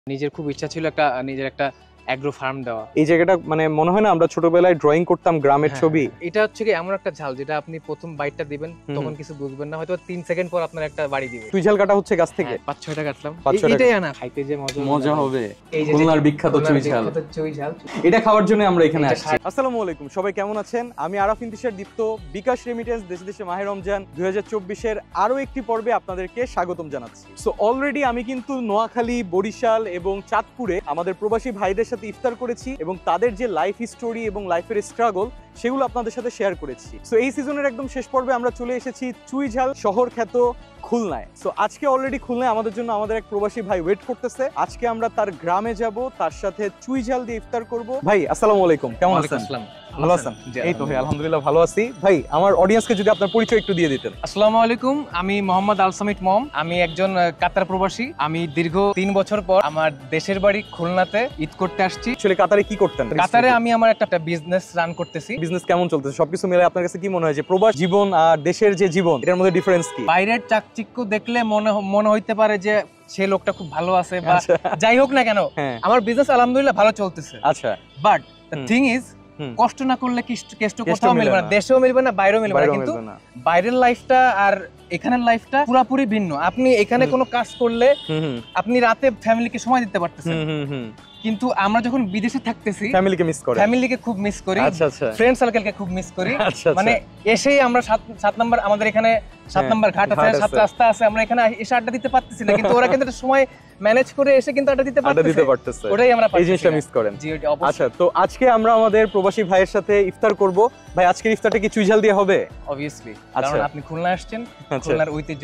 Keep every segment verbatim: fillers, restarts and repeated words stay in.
নিজের খুব ইচ্ছা ছিল একটা নিজের একটা অ্যাগ্রো ফার্ম দেওয়া। এই জায়গাটা মানে মনে হয় না আমরা ছোটবেলায় ড্রয়িং করতাম গ্রামের ছবি। এটা হচ্ছে কি এমন একটা ঝাল যেটা আপনি প্রথম বাইটটা দিবেন তখন কিছু বুঝবেন না, হয়তো তিন সেকেন্ড পর আপনার একটা বাড়ি দিবে। চুই ঝাল কাটা হচ্ছে গাছ থেকে পাঁচ ছয়টা কাটলাম, এটাই এটাই আনা খাইতে যে মজা মজা হবে। এই যে খুলনার বিখ্যাত চুই ঝাল, চুই ঝাল এটা খাওয়ার জন্য আমরা এখানে আসছি। আসসালামু আলাইকুম, সবাই কেমন আছেন? আমি আরাফ ইন্তিশার দীপ্ত, বিকাশ রেমিটেন্স দেশে দেশে মাহে রমজান দুই হাজার চব্বিশের আরো একটি পর্বে আপনাদেরকে স্বাগতম জানাচ্ছি। সো অলরেডি আমি কিন্তু নোয়াখালী, বরিশাল এবং চাঁদপুরে আমাদের প্রবাসী ভাইদের সাথে ইফতার করেছি এবং তাদের যে লাইফ স্টোরি এবং লাইফের স্ট্রাগল সেগুলো আপনাদের সাথে শেয়ার করেছি। সো এই সিজনের একদম শেষ পর্বে আমরা চলে এসেছি চুই ঝাল শহর খ্যাত খুলনায়। সো আজকে অলরেডি খুলনায় আমাদের জন্য আমাদের এক প্রবাসী ভাই ওয়েট করতেছে। আজকে আমরা তার গ্রামে যাব, তার সাথে চুই ঝাল দিয়ে ইফতার করব। ভাই আসসালামু আলাইকুম, কেমন আছেন? ভালো আছেন? এই তো ভাই আলহামদুলিল্লাহ ভালো আছি। ভাই আমার অডিয়েন্সকে যদি আপনার পরিচয় একটু দিয়ে দিতেন। আসসালামু আলাইকুম, আমি মোহাম্মদ আল সামিট মম, আমি একজন কাতার প্রবাসী। আমি দীর্ঘ তিন বছর পর আমার দেশের বাড়ি খুলনাতে ঈদ করতে আসছি। আসলে কাতারে কি করতেন? কাতারে আমি আমার একটা বিজনেস রান করতেছি। বিজনেস কেমন চলতেছে? সবকিছু মিলে আপনার কাছে কি মনে হয় যে প্রবাস জীবন আর দেশের যে জীবন এটার মধ্যে ডিফারেন্স কি? বাইরের চাকচিক্য দেখলে মনে মনে হইতে পারে যে সে লোকটা খুব ভালো আছে বা যাই হোক না কেন, আমার বিজনেস আলহামদুলিল্লাহ ভালো চলতেছে। আচ্ছা, বাট দ্য থিং ইজ কষ্ট না করলে কেষ্ট কোথাও মিলবে না, দেশেও মিলবে না, বাইরেও মিলবে না। কিন্তু বাইরের লাইফটা আর এখানের লাইফটা পুরোপুরি ভিন্ন। আপনি এখানে কোনো কাজ করলে আপনি রাতে ফ্যামিলিকে সময় দিতে পারতেছেন, কিন্তু আমরা যখন বিদেশে থাকতেছি ফ্যামিলিকে মিস করি, ফ্যামিলিকে খুব মিস করি, ফ্রেন্ড সার্কেলকে খুব মিস করি। মানে এসেই আমরা সাত সাত নাম্বার আমাদের এখানে সাত নাম্বার ঘাট আছে, সাত রাস্তা আছে, আমরা এখানে এসে আড্ডা দিতে পারতেছি না, কিন্তু ওরা কিন্তু সময় ম্যানেজ করে এসে কিন্তু আড্ডা দিতে পারতেছে। ওটাই আমরা এই জিনিসটা মিস করেন। আচ্ছা, তো আজকে আমরা আমাদের প্রবাসী ভাইয়ের সাথে ইফতার করব। ভাই আজকের ইফতারটা কি চুই ঝাল দিয়ে হবে? অবভিয়াসলি, কারণ আপনি খুলনা আসছেন, খুলনার ঐতিহ্য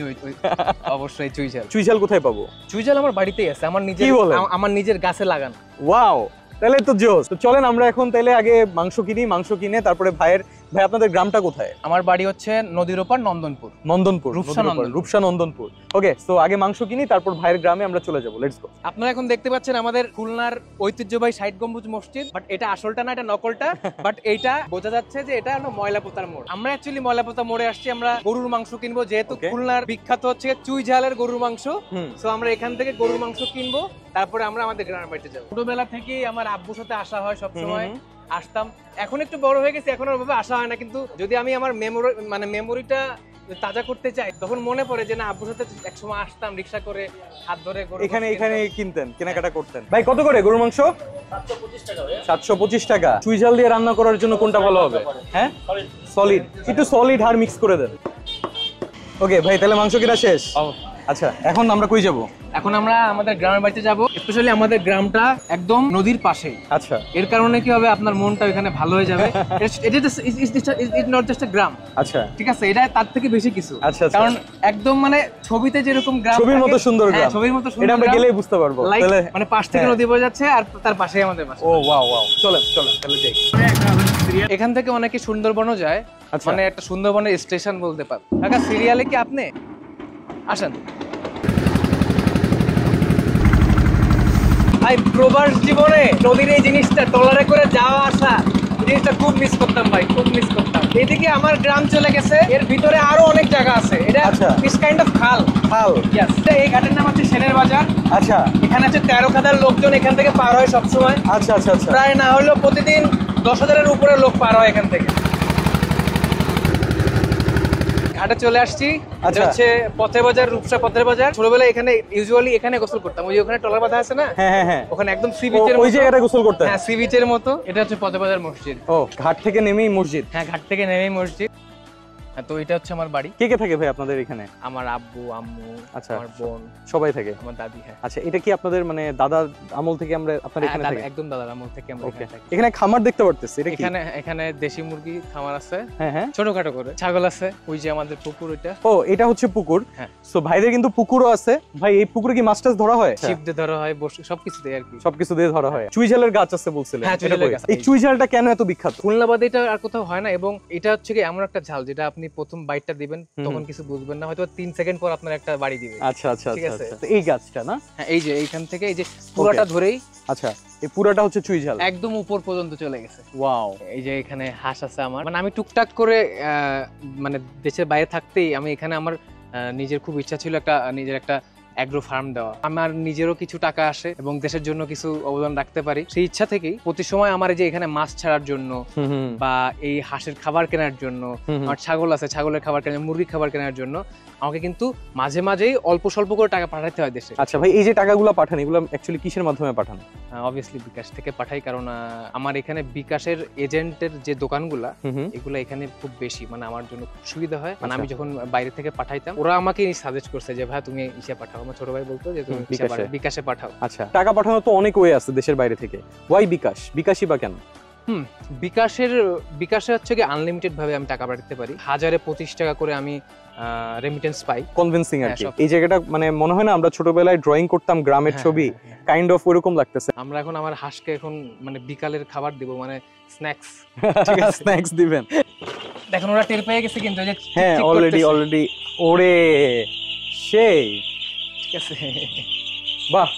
অবশ্যই চুই ঝাল। চুই ঝাল কোথায় পাবো? চুই ঝাল আমার বাড়িতেই আছে, আমার নিজের আমার নিজের গাছে লাগানো। ওয়াও, তাহলে তো জোস। তো চলেন আমরা এখন তাহলে আগে মাংস কিনি, মাংস কিনে তারপরে ভাইয়ের। ভাই আপনাদের গ্রামটা কোথায়? আমার বাড়ি হচ্ছে নদীর ওপার নন্দনপুর। নন্দনপুর, রূপসা নন্দনপুর। ওকে, সো আগে মাংস কিনি, তারপর ভাইয়ের গ্রামে আমরা চলে যাব। Let's go. আপনারা এখন দেখতে পাচ্ছেন আমাদের খুলনার ঐতিহ্যবাহী ষাট গম্বুজ মসজিদ, বাট এটা আসলটা না, এটা নকলটা। বাট এইটা বোঝা যাচ্ছে যে এটা হলো ময়লাপোতার মোড়। আমরা অ্যাকচুয়ালি ময়লাপোতা মোড়ে আসছি, আমরা গরুর মাংস কিনবো, যেহেতু খুলনার বিখ্যাত হচ্ছে চুই ঝালের গরুর মাংস। সো আমরা এখান থেকে গরুর মাংস কিনবো, তারপরে আমরা আমাদের গ্রামের বাড়িতে যাবো। ছোটবেলা থেকেই আমার আব্বুর সাথে আসা হয়, সবসময় আসতাম। এখন একটু বড় হয়ে গেছে, এখন আর ওভাবে আসা হয় না, কিন্তু যদি আমি আমার মেমোরি মানে মেমোরিটা তাজা করতে চাই তখন মনে পড়ে যে না, আব্বুর সাথে একসময় আসতাম রিক্সা করে, হাত ধরে এখানে এখানে কিনতেন, কেনাকাটা করতেন। ভাই কত করে গরুর মাংস? সাতশো পঁচিশ টাকা। চুই ঝাল দিয়ে রান্না করার জন্য কোনটা ভালো হবে? হ্যাঁ, সলিড, একটু সলিড আর মিক্স করে দেন। ওকে ভাই, তাহলে মাংস কিনা শেষ। আচ্ছা, এখন আমরা কই যাব? এখন আমরা আমাদের গ্রামের বাড়িতে যাব। স্পেশালি আমাদের গ্রামটা একদম নদীর পাশে। আচ্ছা, এর কারণে কি হবে, আপনার মনটা এখানে ভালো হয়ে যাবে। এটা ইজ নট জাস্ট আ গ্রাম। আচ্ছা, ঠিক আছে, এটা তার থেকে বেশি কিছু। আচ্ছা, কারণ একদম মানে ছবিতে যেরকম গ্রাম, ছবির মতো সুন্দর গ্রাম, ছবির মতো সুন্দর, এটা আমরা গেলেই বুঝতে পারবো। তাহলে মানে পাশ থেকে নদী বয়ে যাচ্ছে আর তার পাশেই আমাদের বাসা। ও ওয়াও ওয়াও, চলেন চলেন তাহলে যাই। এখান থেকে অনেকে সুন্দরবনও যায়, মানে একটা সুন্দরবনের স্টেশন বলতে পার। কাকা সিরিয়ালে কি আপনি আসেন? ভাই প্রবাস জীবনে নদীর এই জিনিসটা ট্রলারে করে যাওয়া আসা, জিনিসটা খুব মিস করতাম ভাই, খুব মিস করতাম। এদিকে আমার গ্রাম চলে গেছে, এর ভিতরে আরো অনেক জায়গা আছে। এটা ইস কাইন্ড অফ খাল। খাল, ইয়েস। এই ঘাটের নাম হচ্ছে সেনের বাজার। আচ্ছা, এখানে আছে তেরো খাদার লোকজন এখান থেকে পার হয় সব সময়। আচ্ছা আচ্ছা আচ্ছা, প্রায় না হলেও প্রতিদিন দশ হাজারের উপরে লোক পার হয় এখান থেকে। ঘাটে চলে আসছি, এটা হচ্ছে পথের বাজার, রূপসা পথের বাজার। ছোটবেলায় এখানে ইউজুয়ালি এখানে গোসল করতাম, ওই ওখানে ট্রলার বাঁধা আছে না, হ্যাঁ হ্যাঁ, ওখানে একদম সি বিচের মতো, ওই জায়গাটা গোসল করতাম। হ্যাঁ, সি বিচের মতো। এটা হচ্ছে পথের বাজার মসজিদ। ও, ঘাট থেকে নেমেই মসজিদ? হ্যাঁ, ঘাট থেকে নেমেই মসজিদ। তো এটা হচ্ছে আমার বাড়ি। কে কে থাকে ভাই আপনাদের এখানে? আমার আব্বু, আম্মু, আচ্ছা, আমার বোন, সবাই থাকে। আমার দাদি। হ্যাঁ। আচ্ছা, এটা কি আপনাদের মানে দাদা আমল থেকে আমরা আপনাদের এখানে থাকি? একদম দাদার আমল থেকে আমরা এখানে থাকি। এখানে খামার দেখতে পারতেছি, এটা কি? এখানে এখানে দেশি মুরগি খামার আছে। হ্যাঁ হ্যাঁ, ছোটখাটো করে। ছাগল আছে, ওই যে আমাদের পুকুর ওইটা। ও, এটা হচ্ছে পুকুর। হ্যাঁ। সো ভাইদের কিন্তু পুকুরও আছে। ভাই এই পুকুরে কি মাছ টাছ ধরা হয়? ছিপ দিয়ে ধরা হয়, বসে সবকিছু দিয়ে আর কি, সবকিছু দিয়ে ধরা হয়। চুই ঝালের গাছ আছে বলছিলেন? হ্যাঁ, চুই ঝালের গাছ। এই চুই ঝালটা কেন এত বিখ্যাত? খুলনা বাদে এটা আর কোথাও হয় না, এবং এটা হচ্ছে কি এমন একটা ঝাল যেটা আপনি প্রথম বাইটটা দিবেন তখন কিছু বুঝবেন না, হয়তো তিন সেকেন্ড পর আপনার একটা বাড়ি দিবে। আচ্ছা আচ্ছা আচ্ছা, তো এই গাছটা না? হ্যাঁ, এই যে এইখান থেকে এই যে পুরোটা ধরেই। আচ্ছা, এই পুরোটা হচ্ছে চুই ঝাল, একদম উপর পর্যন্ত চলে গেছে। ওয়াও। এই যে এখানে হাঁস আছে আমার, মানে আমি টুকটাক করে মানে দেশের বাইরে থাকতেই আমি এখানে আমার নিজের খুব ইচ্ছা ছিল একটা নিজের একটা অ্যাগ্রো ফার্ম দেওয়া, আমার নিজেরও কিছু টাকা আসে এবং দেশের জন্য কিছু অবদান রাখতে পারি। সেই ইচ্ছা থেকেই প্রতি সময় আমার এই যে এখানে মাছ ছাড়ার জন্য বা এই হাঁসের খাবার কেনার জন্য, আমার ছাগল আছে ছাগলের খাবার কেনার, মুরগির খাবার কেনার জন্য আমাকে কিন্তু মাঝে মাঝেই অল্প স্বল্প করে টাকা পাঠাতে হয় দেশে। আচ্ছা ভাই, এই যে টাকাগুলো পাঠান এগুলো অ্যাকচুয়ালি কিসের মাধ্যমে পাঠান? অবভিয়াসলি বিকাশ থেকে পাঠাই, কারণ আমার এখানে বিকাশের এজেন্টের যে দোকানগুলা এগুলো এখানে খুব বেশি, মানে আমার জন্য খুব সুবিধা হয়। মানে আমি যখন বাইরে থেকে পাঠাইতাম ওরা আমাকে সাজেস্ট করছে যে ভাই তুমি ইসে পাঠাও, আমার ছোট ভাই বলতো যে তুমি বিকাশে পাঠাও। আচ্ছা, টাকা পাঠানো তো অনেক ওয়ে আছে দেশের বাইরে থেকে, ওয়াই বিকাশ? বিকাশই বা কেন? হুম বিকাশের বিকাশে হচ্ছে কি আনলিমিটেড ভাবে আমি টাকা পাঠাতে পারি, হাজারে পঁচিশ টাকা করে আমি রেমিটেন্স পাই। কনভিন্সিং আর কি। এই জায়গাটা মানে মনে হয় না আমরা ছোটবেলায় ড্রয়িং করতাম গ্রামের ছবি, কাইন্ড অফ ওরকম লাগতেছে। আমরা এখন আমার হাঁসকে এখন মানে বিকালের খাবার দিব, মানে স্ন্যাক্স। ঠিক আছে, স্ন্যাক্স দিবেন। দেখুন ওরা টের পেয়ে গেছে কিন্তু, হ্যাঁ অলরেডি অলরেডি। ওরে সেই, ঠিক আছে। বাহ,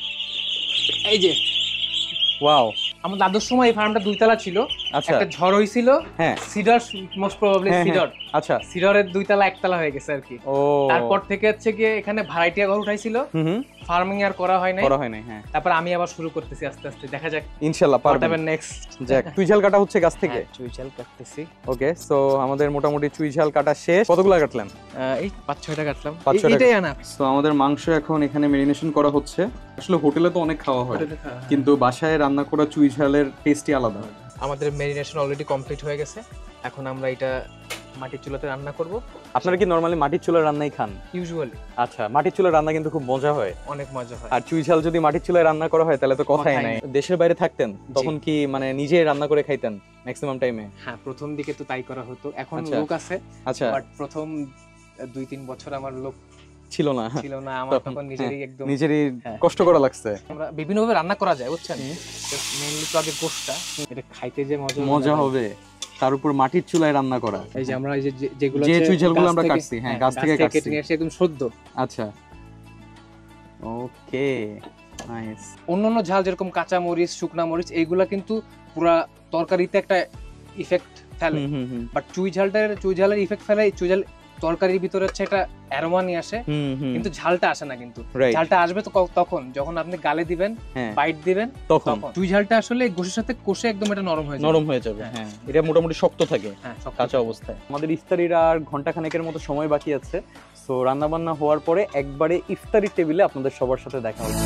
এই যে ওয়াও। আমার দাদুর সময় এই ফার্মটা দুইতলা ছিল, একটা ঝড় হইছিল, হ্যাঁ সিডার মোস্ট প্রবাবলি সিডার। আচ্ছা, সিডারের দুইতলা একতলা হয়ে গেছে আর কি। ও তারপর থেকে হচ্ছে কি এখানে ভাড়াটিয়া ঘর উঠাইছিল, ফার্মিং আর করা হয় নাই করা হয় নাই হ্যাঁ। তারপর আমি আবার শুরু করতেছি আস্তে আস্তে, দেখা যাক ইনশাআল্লাহ পারবেন নেক্সট। যাক, চুইঝাল কাটা হচ্ছে গাছ থেকে? চুইঝাল কাটতেছি। ওকে, সো আমাদের মোটামুটি চুইঝাল কাটা শেষ। কতগুলো কাটলেন? এই পাঁচ ছয়টা কাটলাম, এটাই আনা। সো আমাদের মাংস এখন এখানে মেরিনেশন করা হচ্ছে। আসলে হোটেলে তো অনেক খাওয়া হয়, কিন্তু বাসায় রান্না করা চুইঝালের টেস্টই আলাদা। আমাদের মেরিনেশন অলরেডি কমপ্লিট হয়ে গেছে, এখন আমরা এটা মাটির চুলাতে রান্না করব। আপনারা কি নরমালি মাটির চুলার রান্নাই খান? ইউজুয়ালি। আচ্ছা, মাটির চুলার রান্না কিন্তু খুব মজা হয়, অনেক মজা হয়। আর চুইঝাল যদি মাটির চুলায় রান্না করা হয় তাহলে তো কথাই নাই। দেশের বাইরে থাকতেন তখন কি মানে নিজে রান্না করে খাইতেন ম্যাক্সিমাম টাইমে? হ্যাঁ, প্রথম দিকে তো তাই করা হতো, এখন লোক আছে। আচ্ছা, বাট প্রথম দুই তিন বছর আমার লোক ছিল না ছিল না আমার তখন নিজেরই একদম নিজেরই কষ্ট করা লাগছে। আমরা বিভিন্ন ভাবে রান্না করা যায় বুঝছেন, মেইনলি তো আগে গোশটা, এটা খাইতে যে মজা মজা হবে, তার উপর মাটির চুলায় রান্না করা। এই যে আমরা এই যে যেগুলো যে চুইঝালগুলো আমরা কাটছি, হ্যাঁ গাছ থেকে কেটে নিয়ে এসে একদম শুদ্ধ। আচ্ছা, ওকে, নাইস। অন্যান্য ঝাল যেরকম কাঁচা মরিচ, শুকনা মরিচ, এইগুলা কিন্তু পুরা তরকারিতে একটা ইফেক্ট ফেলে, বাট চুইঝালটার চুইঝালের ইফেক্ট ফেলে। চুইঝাল তরকারির ভিতরে হচ্ছে একটা অ্যারোমা নিয়ে আসে, কিন্তু ঝালটা আসে না। কিন্তু ঝালটা আসবে তো তখন যখন আপনি গালে দিবেন, বাইট দিবেন, তখন চুইঝালটা আসলে গোশের সাথে কষে একদম এটা নরম হয়ে যাবে, নরম হয়ে যাবে। হ্যাঁ, এটা মোটামুটি শক্ত থাকে কাঁচা অবস্থায়। আমাদের ইফতারির আর ঘন্টা খানেকের মতো সময় বাকি আছে, সো রান্না বান্না হওয়ার পরে একবারে ইফতারির টেবিলে আপনাদের সবার সাথে দেখা হবে।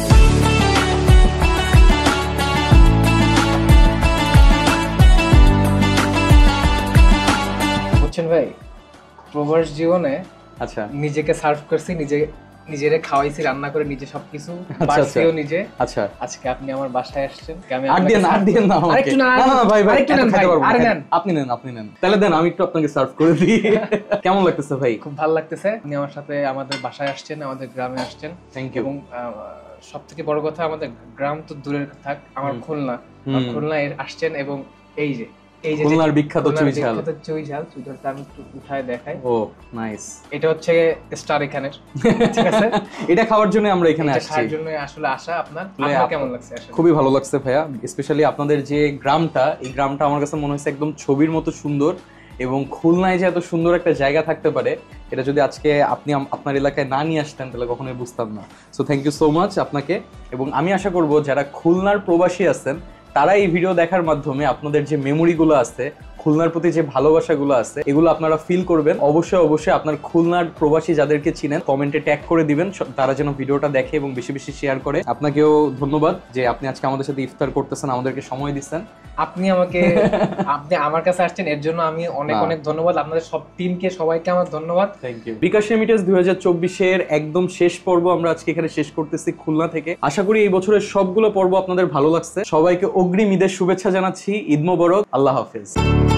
বুঝছেন ভাই, প্রবাস জীবনে আচ্ছা নিজেকে সার্ভ করছি, নিজে নিজেরে খাওয়াইছি, রান্না করে নিজে সবকিছু বাড়ছিও নিজে। আচ্ছা, আজকে আপনি আমার বাসায় আসছেন, আমি আর দেন আর দেন না আমাকে। আরেকটু না না ভাই ভাই, আরেকটু নেন ভাই, আরে নেন, আপনি নেন আপনি নেন তাহলে দেন, আমি একটু আপনাকে সার্ভ করে দিই। কেমন লাগতেছে ভাই? খুব ভালো লাগতেছে, আপনি আমার সাথে আমাদের বাসায় আসছেন, আমাদের গ্রামে আসছেন। Thank you. এবং সবথেকে বড় কথা, আমাদের গ্রাম তো দূরের থাক, আমার খুলনা, খুলনায় আসছেন এবং এই যে এই যে খুলনার বিখ্যাত চুইঝাল, বিখ্যাত চুইঝাল, চুইঝালটা আমি একটু উঠায় দেখাই। Oh nice. এটা হচ্ছে স্টার এখানের, ঠিক আছে? এটা খাওয়ার জন্য আমরা এখানে আসছি, খাওয়ার জন্য আসলে আসা। আপনার আপনার কেমন লাগছে? আসলে খুবই ভালো লাগছে ভাইয়া, স্পেশালি আপনাদের যে গ্রামটা, এই গ্রামটা আমার কাছে মনে হচ্ছে একদম ছবির মতো সুন্দর। এবং খুলনায় যে এত সুন্দর একটা জায়গা থাকতে পারে, এটা যদি আজকে আপনি আপনার এলাকায় না নিয়ে আসতেন তাহলে কখনোই বুঝতাম না। So thank you so much আপনাকে। এবং আমি আশা করব যারা খুলনার প্রবাসী আছেন তারা এই ভিডিও দেখার মাধ্যমে আপনাদের যে মেমোরিগুলো আছে, খুলনার প্রতি যে ভালোবাসাগুলো আছে, এগুলো আপনারা ফিল করবেন। অবশ্যই অবশ্যই আপনার খুলনার প্রবাসী যাদেরকে চিনেন কমেন্টে ট্যাগ করে দিবেন, তারা যেন ভিডিওটা দেখে এবং বেশি বেশি শেয়ার করে। আপনাকেও ধন্যবাদ যে আপনি আজকে আমাদের সাথে ইফতার করতেছেন, আমাদেরকে সময় দিচ্ছেন। আপনি আমাকে আপনি আমার কাছে আসছেন, এর জন্য আমি অনেক অনেক ধন্যবাদ। আপনাদের সব টিমকে, সবাইকে আমার ধন্যবাদ। Thank you. বিকাশ রেমিটেন্স দুই হাজার চব্বিশের একদম শেষ পর্ব আমরা আজকে এখানে শেষ করতেছি খুলনা থেকে। আশা করি এই বছরের সবগুলো পর্ব আপনাদের ভালো লাগছে। সবাইকে অগ্রিম ঈদের শুভেচ্ছা জানাচ্ছি। ঈদ মোবারক। আল্লাহ হাফেজ।